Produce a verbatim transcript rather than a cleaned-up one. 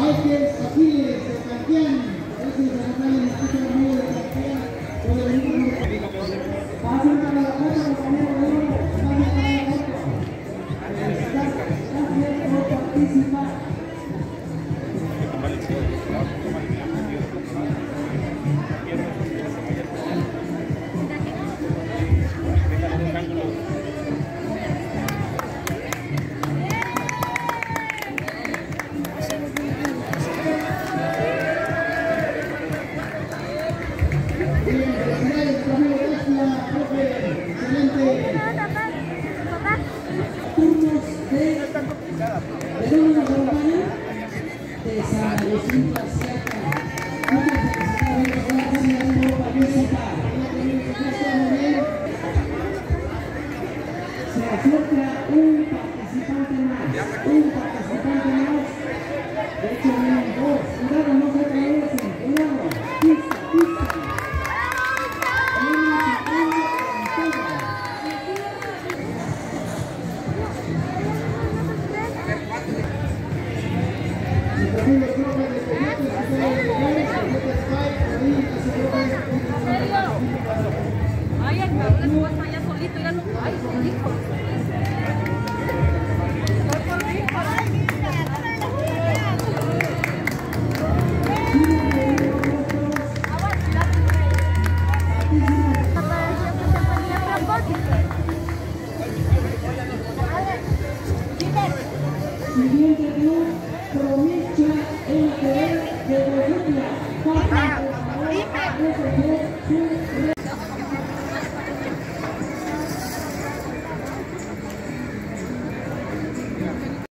Michael Aquiles de Cantián. Ese es el canal en el sitio amigo de Cantián. Puede venir con pasen para la foto, compañero de oro. Pasen para la foto. Gracias por participar. Siguiente club, Provincia N T E de Bolivia. Pasa por favor a recoger su